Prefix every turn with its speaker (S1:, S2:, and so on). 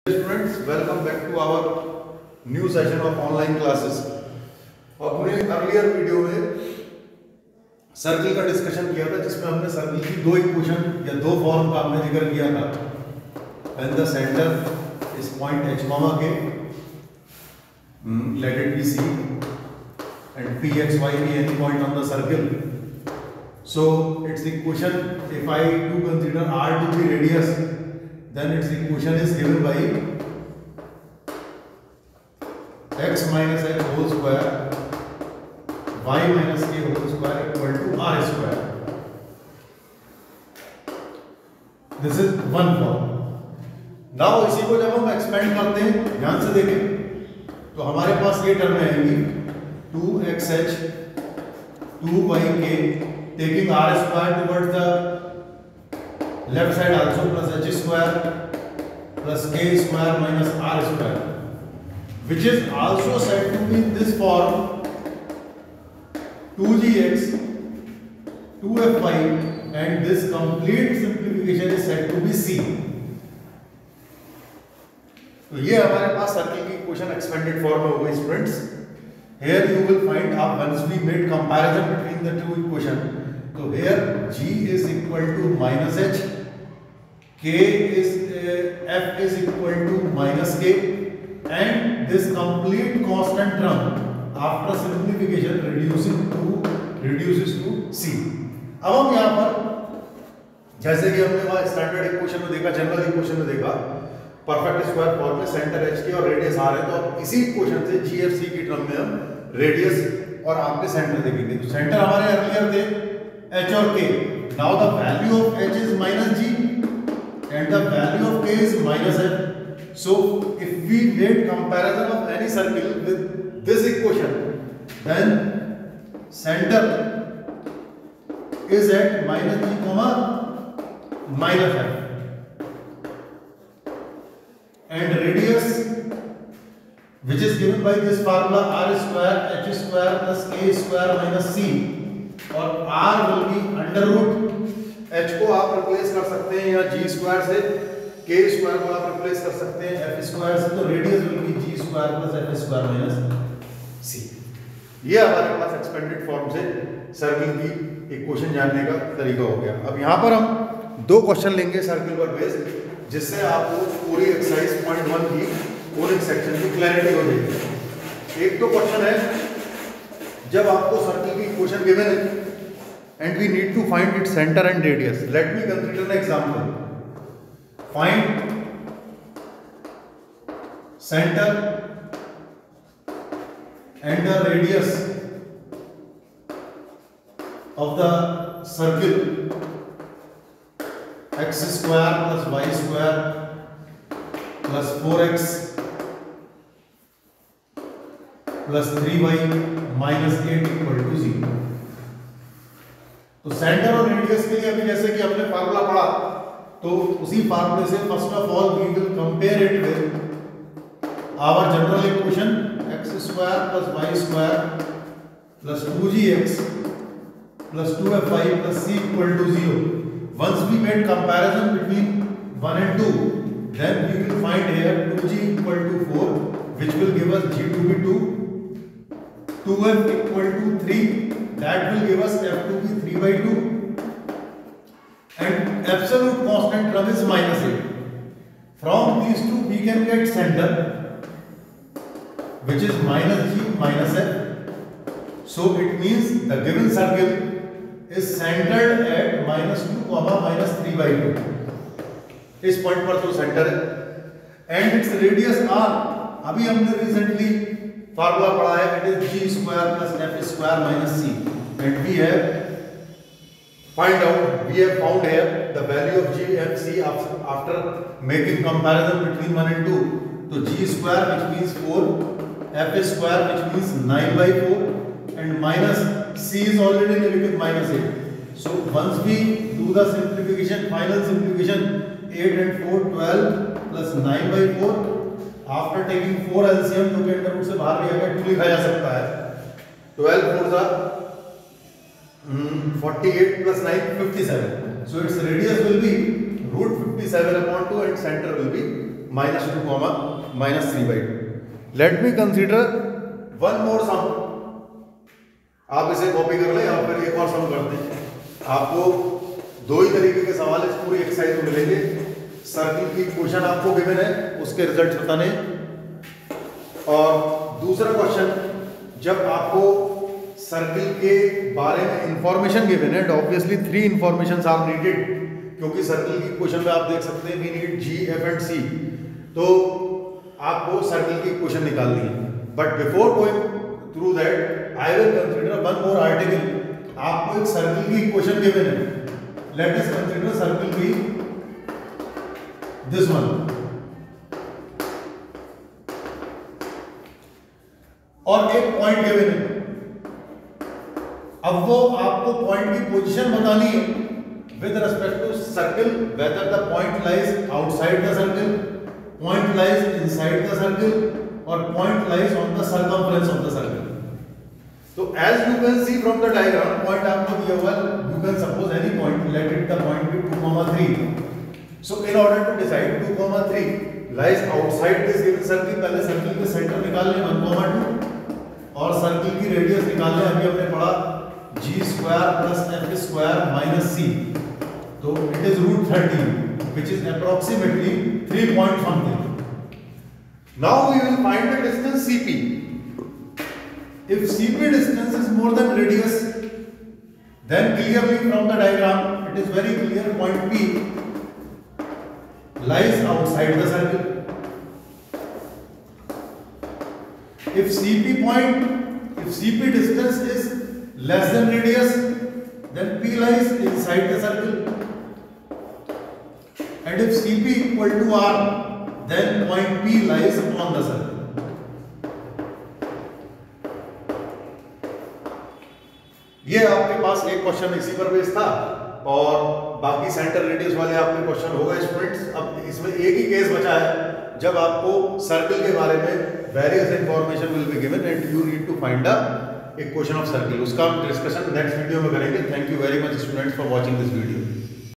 S1: Students, welcome back to our new session of online classes. और हमने earlier video में circle का discussion किया था, जिसमें हमने सर्किल की दो इक्वेशन या दो फॉर्म का हमने जिक्र किया था. When the center is point h comma k, let it be c, and p x y be any point on the circle. So its equation, if I do consider r to be radius, then its equation is given by x minus h whole square y minus k whole square equal to r square. This is one form. Now इसी को जब हम expand करते हैं, ध्यान से देखें, तो हमारे पास ये टर्म आएंगी 2xh 2yk taking r square towards the left side also plus h square plus k square minus r square, which is also said to be in this form 2gx 2fy, and this complete simplification is said to be c. तो ये हमारे पास circle की equation expanded form में हो गई students. Here you will find out once we made comparison between the two equation. So here g is equal to minus h, k is f is equal to minus k, and this complete constant term after simplification reduces to c. अब हम यहाँ पर जैसे कि हमने वहाँ standard equation में देखा, जनरल इक्वेशन में देखा, परफेक्ट स्क्वायर फॉर्म में सेंटर एच के और रेडियस आर है, तो अब इसी इक्वेशन से जी एफ सी की टर्म में हम रेडियस और आपके सेंटर देखेंगे. तो सेंटर हमारे अर्लियर थे एच और k. Now the value of h is minus g and the value of k is minus f. So if we made comparison of any circle with this equation, then center is at minus g comma minus f, and radius, which is given by this formula r square h square plus k square minus c, और r will be under root h को आप replace कर सकते हैं या g square से, k square को आप रिप्लेस कर सकते हैं f स्क्वायर से, तो radius will be g square plus f square minus c. ये हमारे पास एक्सपेंडेड फॉर्म से सर्किल की इक्वेशन जानने का तरीका हो गया. अब यहाँ पर हम दो क्वेश्चन लेंगे सर्किल पर बेस्ड, जिससे आपको पूरी एक्सरसाइज पॉइंट 1 की कोनिक सेक्शन की क्लैरिटी हो जाएगी. एक तो क्वेश्चन है, जब आपको सर्किल की इक्वेशन गिवन है and we need to find its center and radius. Let me consider an example. Find center and the radius of the circle x square plus y square plus 4x plus 3y minus 8 equal to 0. तो centre और radius के लिए अभी जैसे कि हमने formula पढ़ा, तो उसी फार्मूले से first of all we will compare it with our general equation x square plus y square plus 2gx plus 2fy plus c equal to 0. Once we made comparison between 1 and 2, then we will find here 2g equal to 4, which will give us g to be 2, 2f equal to 3, that will give us f to be 3 by 2, and absolute constant term is minus 8. From these two we can get center, which is minus g minus f. So it means the given circle is centered at minus 2 comma minus 3 by 2. इस point पर तो centre है, and its radius r, अभी हमने recently formula पढ़ा है, it is g square plus f square minus c, and we have found here the value of g and c after making comparison between 1 and 2. तो g square which means 4, f square which means 9 by 4, and minus c is already negative minus 8. So once we do the simplification, final simplification, 8 and 4 12 plus 9 by 4, after taking 4 LCM, जो के under root से बाहर भी आएगा 2 लिखा जा सकता है. 12 4 जा 48 plus 9 57. So its radius will be root 57 upon 2 and center will be -2 comma -3/2. Let me consider one more sum. आप इसे कॉपी कर ले या फिर एक और सम करते हैं. आपको दो ही तरीके के सवाल इस पूरी एक्सरसाइज में मिलेंगे. सर्किल की इक्वेशन आपको गिवन है, उसके रिजल्ट बताने. और दूसरा क्वेश्चन, जब आपको सर्किल के बारे में इंफॉर्मेशन गिवन है, ऑब्वियसली 3 इंफॉर्मेशन आर नीडेड, क्योंकि सर्किल की इक्वेशन में आप देख सकते हैं we need G, F and C. तो आपको सर्किल की इक्वेशन निकालनी है. But before going through that I will consider one more article. आपको एक सर्किल की इक्वेशन गिवन है. लेट अस कंसीडर सर्किल की दिस वन. और एक पॉइंट गिवन है. अब वो आपको पॉइंट की पोजीशन बतानी है with respect to circle, whether the point lies outside the circle, point lies inside the circle, और point lies on the circumference of the circle. तो as you can see from the diagram, point आपको दिया हुआ है. You can suppose any point, let it the point be 2,3. So in order to decide 2,3 lies outside this given circle, पहले circle के centre निकाल लें 1,2 और सर्किल की रेडियस निकाल लें. अभी हमने पढ़ा G² + F² - C. तो it is √13 which is approximately 3 point something. Now we will find the distance CP. If CP distance is more than radius, then clearly from the diagram it is very clear point P lies outside the circle. If CP distance is less than radius, then P lies inside the circle. And if CP equal to R, then point P lies on the circle. ये आपके पास एक question इसी पर based था और बाकी centre radius वाले आपके क्वेश्चन हो गए स्टूडेंट्स. अब इसमें एक ही केस बचा है जब आपको सर्किल के बारे में various information will be given and you need to find the equation of circle. उसका हम डिस्कशन नेक्स्ट वीडियो में करेंगे. Thank you very much students for watching this video.